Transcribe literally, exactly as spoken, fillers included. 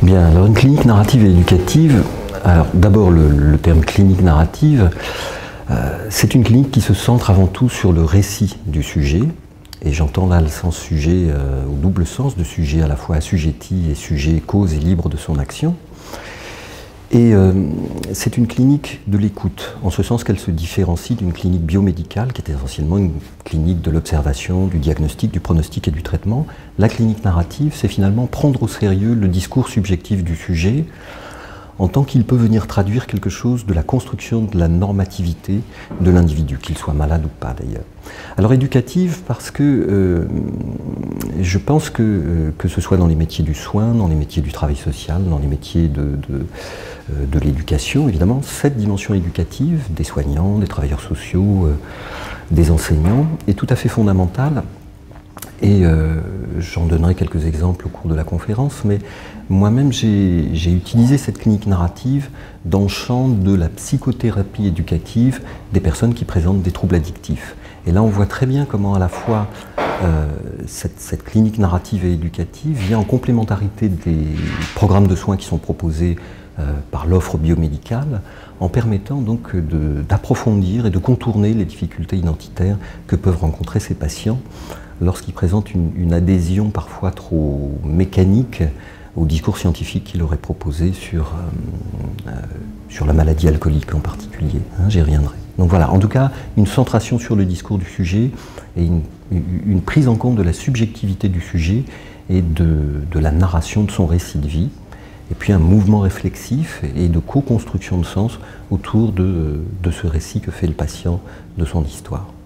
Bien, alors une clinique narrative et éducative, alors d'abord le, le terme clinique narrative, euh, c'est une clinique qui se centre avant tout sur le récit du sujet, et j'entends là le sens sujet, euh, au double sens de sujet à la fois assujetti et sujet cause et libre de son action. Et euh, c'est une clinique de l'écoute, en ce sens qu'elle se différencie d'une clinique biomédicale, qui est essentiellement une clinique de l'observation, du diagnostic, du pronostic et du traitement. La clinique narrative, c'est finalement prendre au sérieux le discours subjectif du sujet, en tant qu'il peut venir traduire quelque chose de la construction de la normativité de l'individu, qu'il soit malade ou pas d'ailleurs. Alors éducative parce que euh, je pense que, euh, que ce soit dans les métiers du soin, dans les métiers du travail social, dans les métiers de, de, euh, de l'éducation, évidemment, cette dimension éducative des soignants, des travailleurs sociaux, euh, des enseignants est tout à fait fondamentale. Et euh, j'en donnerai quelques exemples au cours de la conférence, mais moi-même j'ai utilisé cette clinique narrative dans le champ de la psychothérapie éducative des personnes qui présentent des troubles addictifs. Et là on voit très bien comment à la fois euh, cette, cette clinique narrative et éducative vient en complémentarité des programmes de soins qui sont proposés euh, par l'offre biomédicale, en permettant donc d'approfondir et de contourner les difficultés identitaires que peuvent rencontrer ces patients lorsqu'ils présentent une, une adhésion parfois trop mécanique au discours scientifique qu'il aurait proposé sur, euh, euh, sur la maladie alcoolique en particulier. Hein, j'y reviendrai. Donc voilà, en tout cas, une centration sur le discours du sujet et une, une prise en compte de la subjectivité du sujet et de, de la narration de son récit de vie, et puis un mouvement réflexif et de co-construction de sens autour de, de ce récit que fait le patient de son histoire.